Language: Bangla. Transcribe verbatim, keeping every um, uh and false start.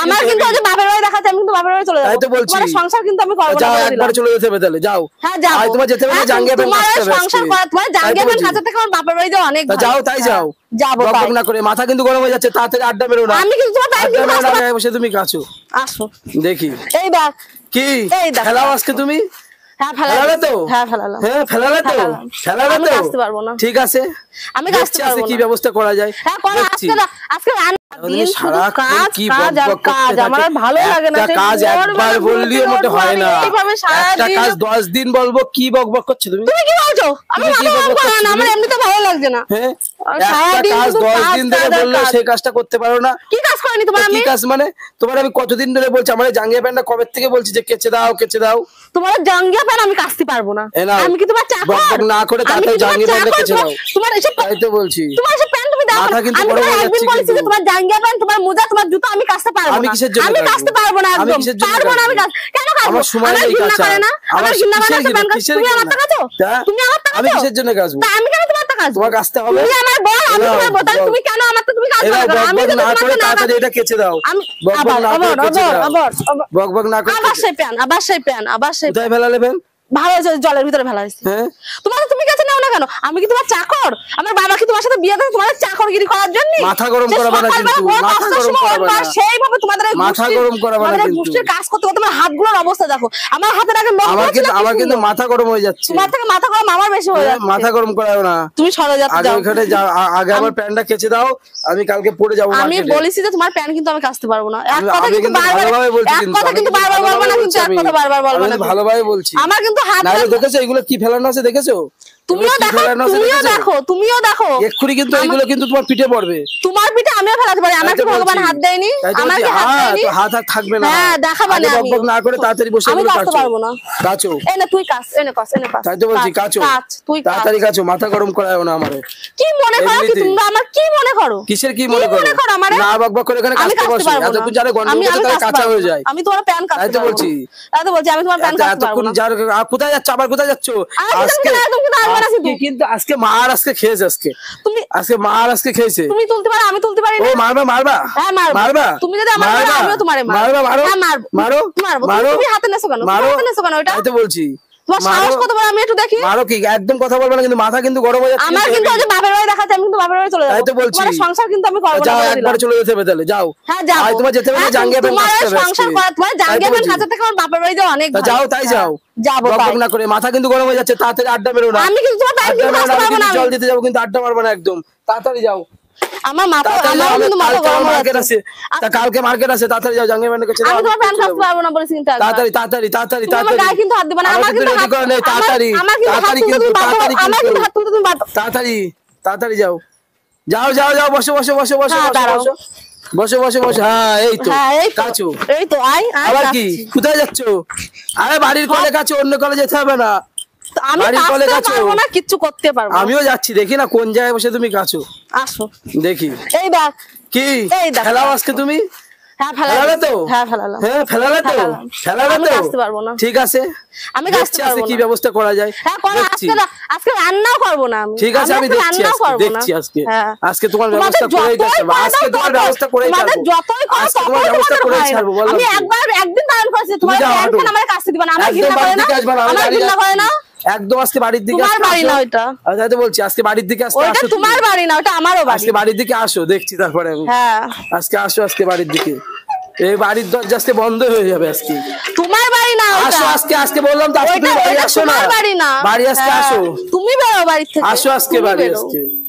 আমার কিন্তু ওই যে বাপের বাড়ি দেখাতে আমি কিন্তু বাপের বাড়ি চলে যাব। তাই তো বলছি। তোমার সংসার কিন্তু আমি করব না। যাও একবার চলে যেতে হবে তাহলে যাও। হ্যাঁ যাও। আর তোমার যেতে হবে জাঙ্গিয়া ব্যাংক তোমার আসতে হবে। সংসার করা তোমার জাঙ্গিয়া ব্যাংক কাছে থেকে আমার বাপের বাড়ি যাও অনেক ভালো। যাও তাই যাও। যাবো তাই। না করে মাথা কিন্তু গরম হয়ে যাচ্ছে, তাড়াতাড়ি আড্ডা মেরো না। আমি কিন্তু তোমার প্যান্ট কিন্তু আড্ডা বসে তুমি কাছো। আসো দেখি। এই দেখ কি খেলাও আজকে তুমি? হ্যাঁ ফেলালে তো। হ্যাঁ ফেলালাম। হ্যাঁ ফেলালে তো। ফেলালে তো। আমি আসতে পারবো না। ঠিক আছে আমি আসতে পারবো না। কি ব্যবস্থা করা যায়? হ্যাঁ করো আজকে আজকে দিন সারা কাজ কাজ আর কাজ আমার আর ভালো লাগে না। কাজ একবার বললিও মোটে হয় না। একটা কাজ দশ দিন বলবো কি বকবক করছো তুমি? তুমি কি বলছো? আমি কি বকবক করছি না, আমার এমনিতে ভালো লাগছে না। হ্যাঁ একটা কাজ দশ দিন ধরে বললে সেই কাজটা করতে পারো না। কি কাজ করেনি তোমার আমি? কি কাজ মানে তোমার আমি কতদিন ধরে বলছি আমার জাঙ্গিয়া প্যান্টটা কবে থেকে বলছি যে কেচে দাও কেচে দাও। তোমার জাঙ্গিয়া প্যান্ট আমি কাচতে পারবো না। আমি কি তোমার চাকর? বকবক না করে তাড়াতাড়ি জাঙ্গিয়া প্যান্টটা কেচে দাও। তোমার এসব তাই তো বলছি। তোমার এসব প্যান্ট তুমি দাও। মাথা কিন্তু আমি বড় হয়ে যাচ্ছে বলেছি যে তোমার জাঙ্গিয়া প্যান্ট তোমার মোজা তোমার জুতো আমি কাচতে পারবো না। আমি কিসের জন্য আমি কাচতে পারবো না একদম পারবো না আমি কাজ কেন কাচবো? আমার সময় নেই কাচা। করে না আমার ঘৃণা করে না প্যান্ট কাচতে। তুমি আমার টাকা দাও। তুমি আমার টাকা দাও। আমি কিসের জন্য কাচবো? আমি কেন তোমার টাকা কাচবো? তোমার কাচতে হবে। তুমি আমার বল আমি তোমার বল তুমি কেন আমার তো তুমি কাজ করো? আমি তো না করে তাড়াতাড়ি এটা কেচে দাও। আমি বকবক না করে কেচে দাও। আবার বকবক না করে আবার সেই প্যান্ট আবার সেই প্যান্ট আবার সেই কোথায় ফেলালে প্যান্ট? ভালো জলের ভিতরে ফেলা হয়েছে। হ্যাঁ তোমার তুমি কাছে নাও না কেন? আমি কি তোমার চাকর? আমার বাবা কি তোমার সাথে বিয়ে করে তোমার চাকরগিরি করার জন্য? মাথা গরম করাবে না কিন্তু মাথা গরম করাবে না সেইভাবে তোমাদের মাথা গরম করাবে না কিন্তু মুষ্টির কাজ করতে করতে তোমার হাতগুলোর অবস্থা দেখো। আমার হাতের আগে লোক আমার কিন্তু আমার কিন্তু মাথা গরম হয়ে যাচ্ছে। তোমার থেকে মাথা গরম আমার বেশি হয়ে যাচ্ছে। মাথা গরম করাবে না তুমি সরে যাচ্ছ। আগে ওখানে আগে আমার প্যান্টটা কেচে দাও আমি কালকে পরে যাব। আমি বলেছি যে তোমার প্যান্ট কিন্তু আমি কাচতে পারবো না। এক কথা কিন্তু বারবার বলছি কিন্তু এক কথা কিন্তু বারবার বলবো না কিন্তু এক কথা বারবার বলবো না। ভালোভাবে বলছি। আমার কিন্তু হাত দেখেছো এগুলো কি ফেলানো আছে দেখেছো? তুমিও দেখো তুমিও দেখো তুমিও দেখো এক্ষুনি কিন্তু এগুলো কিন্তু তোমার পিঠে পড়বে। তোমার পিঠে আমিও ফেলাতে পারি। আমার কি ভগবান হাত দেয়নি? আমার কি হাত দেয়নি? হাত হাত থাকবে না। হ্যাঁ দেখাবা না। আমি বকবক না করে তাড়াতাড়ি বসে আমি কাচতে পারবো না। কাচো এনে তুই কাচ এনে কাচ এনে কাচ। তাই তো বলছি কাচো তুই তাড়াতাড়ি কাচো মাথা গরম করায়ও না আমারে। কি মনে করো কি তোমরা আমার কি মনে করো? কিসের কি মনে করো? না বকবক করে এখানে কাচতে বসো এতক্ষণ যারে গন্ডগোল করতে তাহলে কাঁচা হয়ে যায়। আমি তোমার প্যান্ট কাচতে তাই তো বলছি তাই তো বলছি আমি তোমার প্যান্ট কাচতে পারবো না। এতক্ষণ কোথায় যাচ্ছ আবার কোথায় যাচ্ছ? আজকে কিন্তু আজকে মার আজকে খেয়েছে আজকে তুমি আজকে মার আজকে খেয়েছে। তুমি তুলতে পারো আমি তুলতে পারি না। ও মারবা মারবা হ্যাঁ মারবা তুমি যদি আমার মারো আমিও তোমারে মারবো। মারবা মারো হ্যাঁ মারবো মারো মারবো তুমি হাতে নেছো কেন? মারো হাতে নেছো কেন ওটা? তাই তো বলছি। তোমার সাহস কত বড় আমি একটু দেখি। মারো কি একদম কথা বলবে না কিন্তু মাথা কিন্তু গরম হয়ে যাচ্ছে। আমার কিন্তু ওই যে বাপের বাড়ি দেখাতে আমি কিন্তু বাপের বাড়ি চলে যাব। তাই তো বলছি। তোমার সংসার কিন্তু আমি করব না। যাও একবার চলে যেতে হবে তাহলে যাও। হ্যাঁ যাও। আর তোমার যেতে হবে জাঙ্গিয়া প্যান্ট আসতে হবে। তোমার সংসার করা তোমার জাঙ্গিয়া প্যান্ট কাছে থেকে আমার বাপের বাড়ি যাও অনেক ভালো। যাও তাই যাও। যাবো তাই। বকবক না করে মাথা কিন্তু গরম হয়ে যাচ্ছে তাড়াতাড়ি আড্ডা মেরো না। আমি কিন্তু তোমার প্যান্ট কিনতে পারবো না। জল দিতে যাবো কিন্তু আড্ডা মারবো না একদম তাড়াতাড়ি যাও। আমার মাথা আমার কিন্তু মাথা গরম মার্কেট আছে তা কালকে মার্কেট আছে তাড়াতাড়ি যাও জাঙ্গিয়া প্যান্ট কাছে আমি তোমার প্যান্ট কাচতে পারবো না বলেছি কিন্তু তাড়াতাড়ি তাড়াতাড়ি তাড়াতাড়ি তাড়াতাড়ি আমার গায়ে কিন্তু হাত দিবা না। আমার কিন্তু হাত করে নেই তাড়াতাড়ি তাড়াতাড়ি কিন্তু তাড়াতাড়ি আমার কিন্তু হাত তুলতে তুমি তাড়াতাড়ি তাড়াতাড়ি যাও যাও যাও যাও বসো বসো বসো বসো বসো বসো বসো বসো হ্যাঁ এই তো কাচো এই তো আয় আবার কি কোথায় যাচ্ছ? আরে বাড়ির কলে কাছে অন্য কলে যেতে হবে না। আমি কাচতে পারবো না কিচ্ছু করতে পারবো না। আমিও যাচ্ছি দেখি না কোন জায়গায় বসে তুমি কাচো আসো দেখি। এই দেখ কি খেলাও আজকে তুমি? হ্যাঁ ফেলালে তো। হ্যাঁ ফেলালাম। হ্যাঁ ফেলালে তো ফেলালে তো কাচতে পারবো না। ঠিক আছে আমি কাচতে পারবো না। কি ব্যবস্থা করা যায়? হ্যাঁ করো আজকে আজকে রান্নাও করব না আমি। ঠিক আছে আমি দেখছি দেখছি আজকে আজকে তোমার ব্যবস্থা করেই যাবো। আজকে তোমার ব্যবস্থা করেই যাবো। তোমাদের যতই করো তোমার ব্যবস্থা করেই ছাড়বো বলো। আমি একবার একদিন বারণ করেছি তোমার প্যান্ট আমার কাছে দিবা না। আমার ঘৃণা করে না। আমার ঘৃণা করে না। একদম আজকে বাড়ির দিকে তোমার বাড়ি না ওটা। আচ্ছা তো বলছি আজকে বাড়ির দিকে আসতে আসো। ওটা তোমার বাড়ি না ওটা আমারও বাড়ি। আজকে বাড়ির দিকে আসো দেখছি তারপরে আমি। হ্যাঁ আজকে আসো আজকে বাড়ির দিকে। এই বাড়ির দরজা আজকে বন্ধ হয়ে যাবে আজকে। তোমার বাড়ি না ওটা। আসো আজকে আজকে বললাম তো আজকে তুমি বাড়ি আসো না। বাড়ি না বাড়ি আজকে আসো। তুমি বেরো বাড়ি থেকে। আসো আজকে বাড়ি আজকে।